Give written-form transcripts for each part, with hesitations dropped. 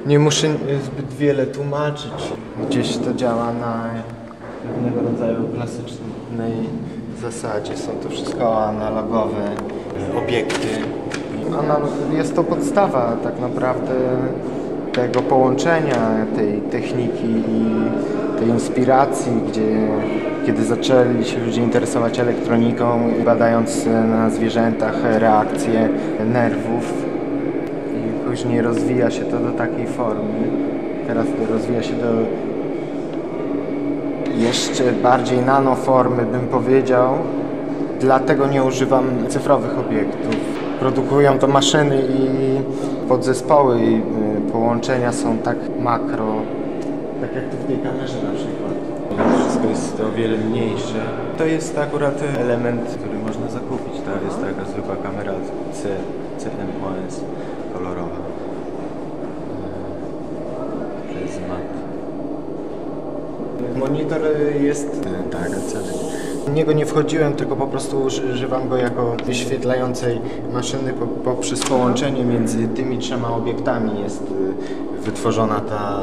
Nie muszę zbyt wiele tłumaczyć. Gdzieś to działa na pewnego rodzaju klasycznej zasadzie. Są to wszystko analogowe obiekty. Jest to podstawa tak naprawdę tego połączenia tej techniki i tej inspiracji, kiedy zaczęli się ludzie interesować elektroniką, badając na zwierzętach reakcje nerwów. I później rozwija się to do takiej formy. Teraz rozwija się do jeszcze bardziej nanoformy, bym powiedział. Dlatego nie używam cyfrowych obiektów. Produkują to maszyny i podzespoły i połączenia są tak makro, tak jak tu w tej kamerze na przykład. Wszystko jest o wiele mniejsze. To jest akurat element, który można zakupić. To jest taka zwykła kamera CMOS kolorowa. Pryzmat. Monitor jest tak, ceny. W niego nie wchodziłem, tylko po prostu używam go jako wyświetlającej maszyny. Poprzez połączenie między tymi trzema obiektami jest wytworzona ta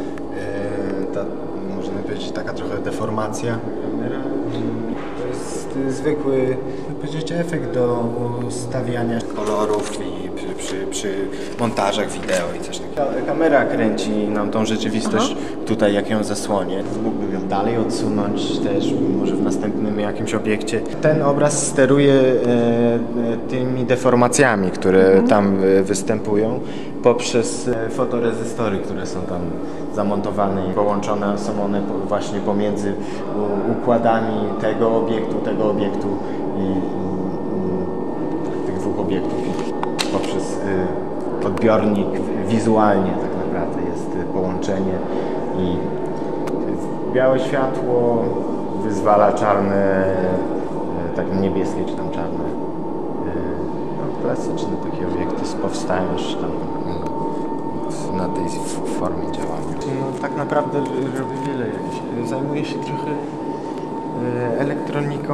można powiedzieć, taka trochę deformacja. To jest zwykły, powiedzieć, efekt do ustawiania kolorów i przy montażach wideo i coś takiego. Kamera kręci nam tą rzeczywistość tutaj, jak ją zasłonię. Mógłbym ją dalej odsunąć też, może w następnym jakimś obiekcie. Ten obraz steruje tymi deformacjami, które tam występują poprzez fotorezystory, które są tam zamontowane i połączone są one właśnie pomiędzy układami tego obiektu i tych dwóch obiektów. Poprzez odbiornik wizualnie tak naprawdę jest połączenie i białe światło wyzwala czarne, tak niebieskie czy tam czarne. No, klasyczne takie obiekty powstają już tam na tej formie działania. No, tak naprawdę robię wiele jakichś. Zajmuję się trochę elektroniką,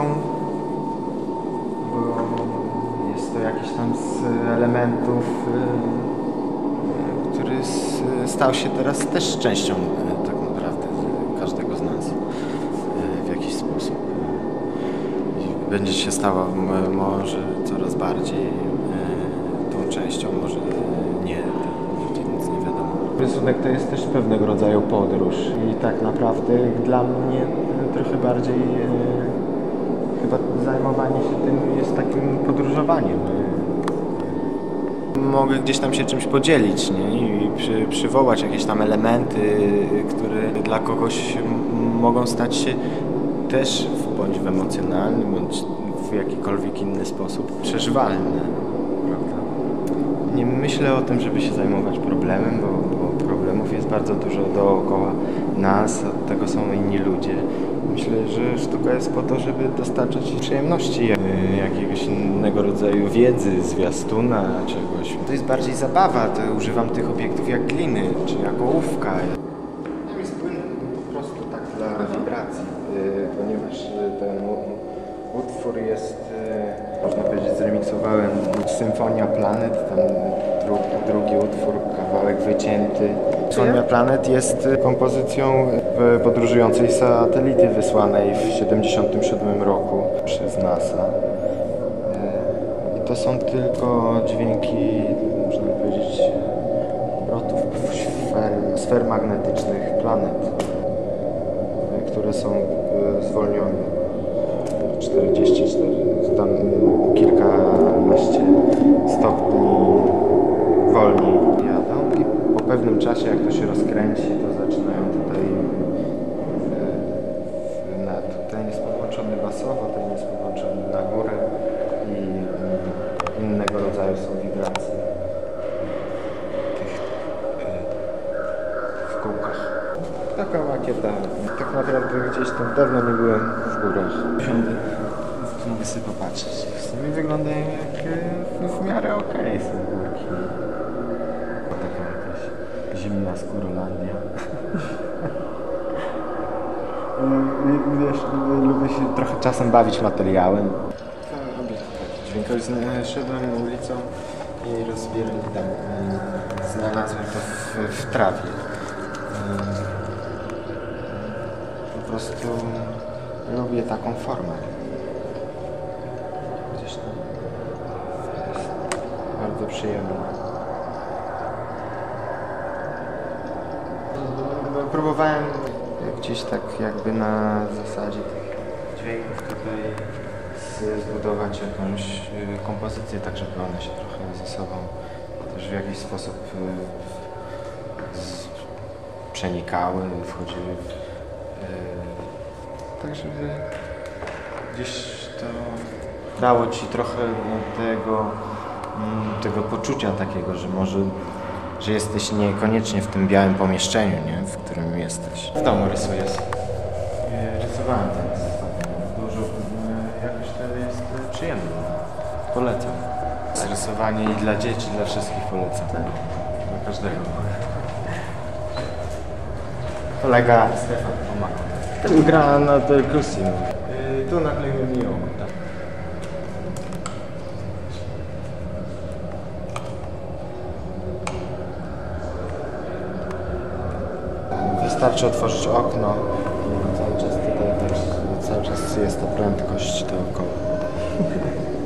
bo jest to jakiś tam z elementów, który stał się teraz też częścią tak naprawdę każdego z nas w jakiś sposób. I będzie się stała może coraz bardziej tą częścią, może nie. Rysunek to jest też pewnego rodzaju podróż i tak naprawdę dla mnie trochę bardziej chyba zajmowanie się tym jest takim podróżowaniem. Mogę gdzieś tam się czymś podzielić, nie? I przywołać jakieś tam elementy, które dla kogoś mogą stać się też bądź w emocjonalny, bądź w jakikolwiek inny sposób przeżywalne. Nie myślę o tym, żeby się zajmować problemem, bo problemów jest bardzo dużo dookoła nas, od tego są inni ludzie. Myślę, że sztuka jest po to, żeby dostarczać przyjemności, jakiegoś innego rodzaju wiedzy, zwiastuna, czegoś. To jest bardziej zabawa, to używam tych obiektów jak gliny, czy jak ołówka. Tam jest płyn po prostu tak dla wibracji, ponieważ ten utwór jest, można powiedzieć, zremiksowałem Symfonia Planet, tam drugi utwór, kawałek wycięty. Symfonia Planet jest kompozycją podróżującej satelity wysłanej w 1977 roku przez NASA. I to są tylko dźwięki, można powiedzieć, obrotów sfer magnetycznych planet, które są zwolnione. 44, tam kilkanaście stopni wolniej jadą i po pewnym czasie, jak to się rozkręci, to zaczynają tutaj ten jest podłączony basowo, ten jest podłączony na górę i innego rodzaju są wibracje w kółkach. Taka makieta. Tak naprawdę gdzieś tam dawno nie byłem w górach. Mogę sobie popatrzeć. W sumie wyglądają jak w miarę okej są górki. Taka jakaś zimna Skórolandia. Wiesz, lubię się trochę czasem bawić materiałem. Dźwiękowi szedłem ulicą i rozbierali tam Znalazłem to w trawie. Po prostu lubię taką formę. Gdzieś tam jest bardzo przyjemna. Próbowałem gdzieś tak jakby na zasadzie tych dźwięków tutaj zbudować jakąś kompozycję, tak żeby one się trochę ze sobą też w jakiś sposób przenikały, wchodziły tak żeby gdzieś to dało ci trochę tego poczucia takiego, że może że jesteś niekoniecznie w tym białym pomieszczeniu, nie? W którym jesteś. W domu rysuję. Rysowałem teraz dużo, jakoś to jest przyjemne. Polecam. Rysowanie i dla dzieci, dla wszystkich polecam. Dla każdego. Kolega Stefan pomaga. Ten gra na perkusji. Tu nakleiłem mi oko, tak? Wystarczy otworzyć okno i cały czas tutaj cały czas jest ta prędkość dookoła.